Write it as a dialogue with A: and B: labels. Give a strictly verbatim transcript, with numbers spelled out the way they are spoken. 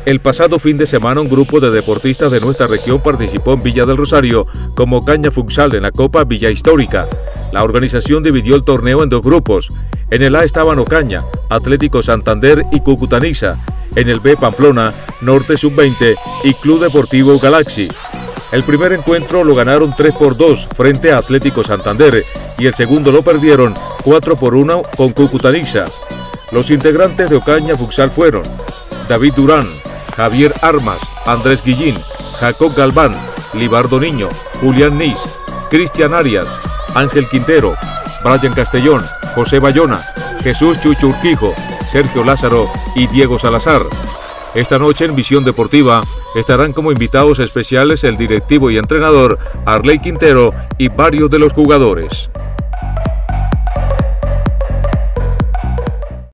A: El pasado fin de semana un grupo de deportistas de nuestra región participó en Villa del Rosario como Ocaña Futsal en la Copa Villa Histórica. La organización dividió el torneo en dos grupos. En el A estaban Ocaña, Atlético Santander y Cucutanisa. En el B Pamplona, Norte sub veinte y Club Deportivo Galaxy. El primer encuentro lo ganaron tres por dos frente a Atlético Santander y el segundo lo perdieron cuatro por uno con Cucutanisa. Los integrantes de Ocaña Futsal fueron David Durán, Javier Armas, Andrés Guillín, Jacob Galván, Libardo Niño, Julián Nis, Cristian Arias, Ángel Quintero, Brian Castellón, José Bayona, Jesús Chucho Urquijo, Sergio Lázaro y Diego Salazar. Esta noche en Visión Deportiva estarán como invitados especiales el directivo y entrenador Arley Quintero y varios de los jugadores.